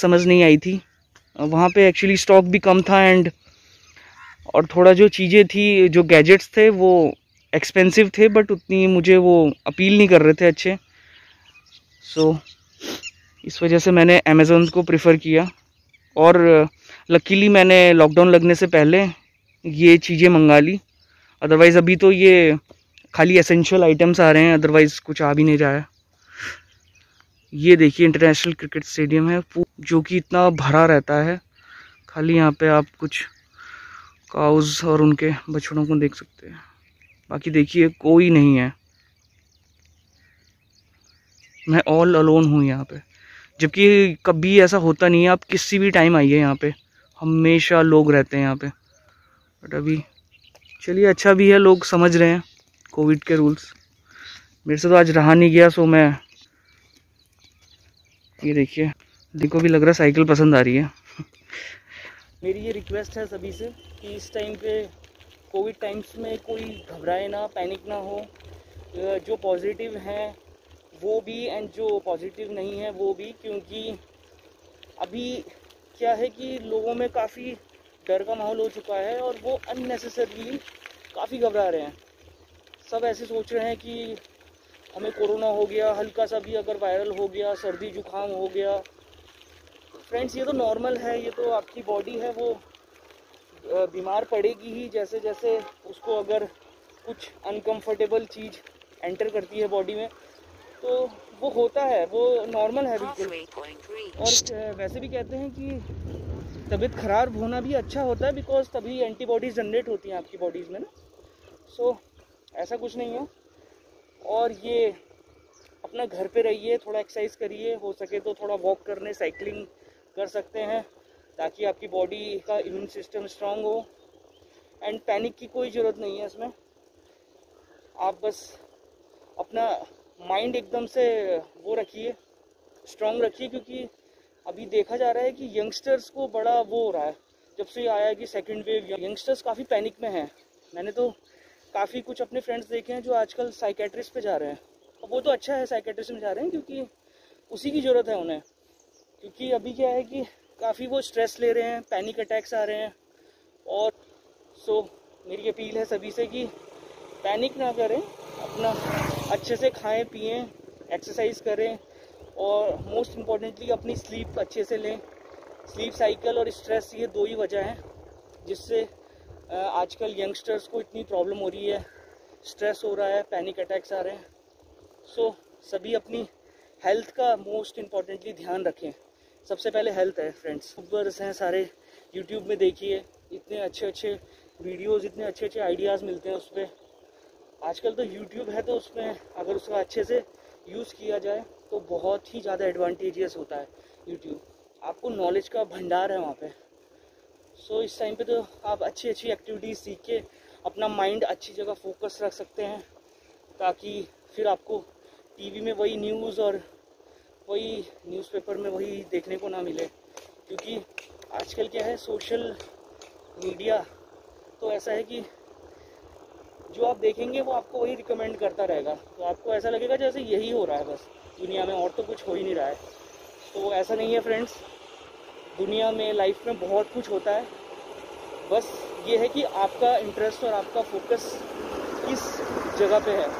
समझ नहीं आई थी। वहाँ पे एक्चुअली स्टॉक भी कम था एंड और थोड़ा जो चीज़ें थी, जो गैजेट्स थे वो एक्सपेंसिव थे, बट उतनी मुझे वो अपील नहीं कर रहे थे अच्छे। सो इस वजह से मैंने अमेज़ॉन को प्रेफर किया। और लकीली मैंने लॉकडाउन लगने से पहले ये चीज़ें मंगा ली, अदरवाइज़ अभी तो ये खाली एसेंशियल आइटम्स आ रहे हैं, अदरवाइज़ कुछ आ भी नहीं रहा है। ये देखिए इंटरनेशनल क्रिकेट स्टेडियम है जो कि इतना भरा रहता है। खाली यहाँ पे आप कुछ काउज और उनके बछड़ों को देख सकते हैं, बाकी देखिए कोई नहीं है। मैं ऑल अलोन हूँ यहाँ पे, जबकि कभी ऐसा होता नहीं है। आप किसी भी टाइम आइए, यहाँ पे हमेशा लोग रहते हैं यहाँ पे। बट अभी चलिए अच्छा भी है, लोग समझ रहे हैं कोविड के रूल्स। मेरे से तो आज रहा नहीं गया, सो मैं ये देखिए, देखो भी लग रहा है साइकिल पसंद आ रही है। मेरी ये रिक्वेस्ट है सभी से कि इस टाइम पे कोविड टाइम्स में कोई घबराए ना, पैनिक ना हो। जो पॉजिटिव हैं वो भी एंड जो पॉजिटिव नहीं है वो भी, क्योंकि अभी क्या है कि लोगों में काफ़ी डर का माहौल हो चुका है और वो अननेसेसरली काफ़ी घबरा रहे हैं। सब ऐसे सोच रहे हैं कि हमें कोरोना हो गया, हल्का सा भी अगर वायरल हो गया, सर्दी जुकाम हो गया। फ्रेंड्स ये तो नॉर्मल है, ये तो आपकी बॉडी है, वो बीमार पड़ेगी ही जैसे जैसे उसको अगर कुछ अनकंफर्टेबल चीज़ एंटर करती है बॉडी में, तो वो होता है, वो नॉर्मल है बिल्कुल। और वैसे भी कहते हैं कि तबीयत ख़राब होना भी अच्छा होता है, बिकॉज तभी एंटीबॉडीज़ जनरेट होती हैं आपकी बॉडीज़ में ना। सो ऐसा कुछ नहीं है। और ये अपना घर पे रहिए, थोड़ा एक्सरसाइज करिए, हो सके तो थोड़ा वॉक करने, साइकिलिंग कर सकते हैं, ताकि आपकी बॉडी का इम्यून सिस्टम स्ट्रांग हो। एंड पैनिक की कोई ज़रूरत नहीं है इसमें। आप बस अपना माइंड एकदम से वो रखिए, स्ट्रांग रखिए, क्योंकि अभी देखा जा रहा है कि यंगस्टर्स को बड़ा वो हो रहा है। जब से आया है कि सेकेंड वेव, यंगस्टर्स काफ़ी पैनिक में हैं। मैंने तो काफ़ी कुछ अपने फ्रेंड्स देखे हैं जो आजकल साइकेट्रिस्ट पे जा रहे हैं। और वो तो अच्छा है साइकेट्रिस्ट में जा रहे हैं, क्योंकि उसी की ज़रूरत है उन्हें। क्योंकि अभी क्या है कि काफ़ी वो स्ट्रेस ले रहे हैं, पैनिक अटैक्स आ रहे हैं। और सो मेरी अपील है सभी से कि पैनिक ना करें, अपना अच्छे से खाएं पिएं, एक्सरसाइज करें, और मोस्ट इम्पॉर्टेंटली अपनी स्लीप अच्छे से लें। स्लीप साइकिल और स्ट्रेस, ये दो ही वजह हैं जिससे आजकल यंगस्टर्स को इतनी प्रॉब्लम हो रही है। स्ट्रेस हो रहा है, पैनिक अटैक्स आ रहे हैं। सो सभी अपनी हेल्थ का मोस्ट इम्पॉर्टेंटली ध्यान रखें। सबसे पहले हेल्थ है फ्रेंड्स। यूट्यूबर्स हैं सारे, यूट्यूब में देखिए, इतने अच्छे अच्छे वीडियोस, इतने अच्छे अच्छे आइडियाज़ मिलते हैं उस पर। आजकल तो यूट्यूब है, तो उसमें अगर उसका अच्छे से यूज़ किया जाए तो बहुत ही ज़्यादा एडवांटेजियस होता है यूट्यूब। आपको नॉलेज का भंडार है वहाँ पे। सो इस टाइम पे तो आप अच्छी अच्छी एक्टिविटीज़ सीख के अपना माइंड अच्छी जगह फोकस रख सकते हैं, ताकि फिर आपको टीवी में वही न्यूज़ और वही न्यूज़पेपर में वही देखने को ना मिले। क्योंकि आजकल क्या है, सोशल मीडिया तो ऐसा है कि जो आप देखेंगे वो आपको वही रिकमेंड करता रहेगा। तो आपको ऐसा लगेगा जैसे यही हो रहा है बस दुनिया में, और तो कुछ हो ही नहीं रहा है। तो ऐसा नहीं है फ्रेंड्स, दुनिया में, लाइफ में बहुत कुछ होता है। बस ये है कि आपका इंटरेस्ट और आपका फोकस किस जगह पे है।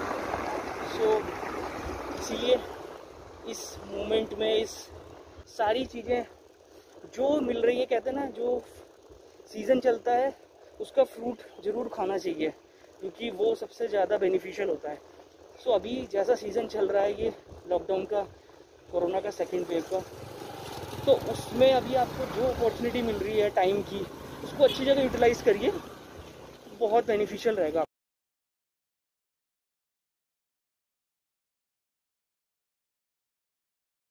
सो इसीलिए इस मोमेंट में इस सारी चीज़ें जो मिल रही है, कहते हैं ना, जो सीज़न चलता है उसका फ्रूट ज़रूर खाना चाहिए, क्योंकि वो सबसे ज़्यादा बेनिफिशियल होता है। सो अभी जैसा सीज़न चल रहा है ये लॉकडाउन का, कोरोना का सेकेंड वेव का, तो उसमें अभी आपको जो अपॉर्चुनिटी मिल रही है टाइम की, उसको अच्छी जगह यूटिलाइज़ करिए, बहुत बेनिफिशियल रहेगा।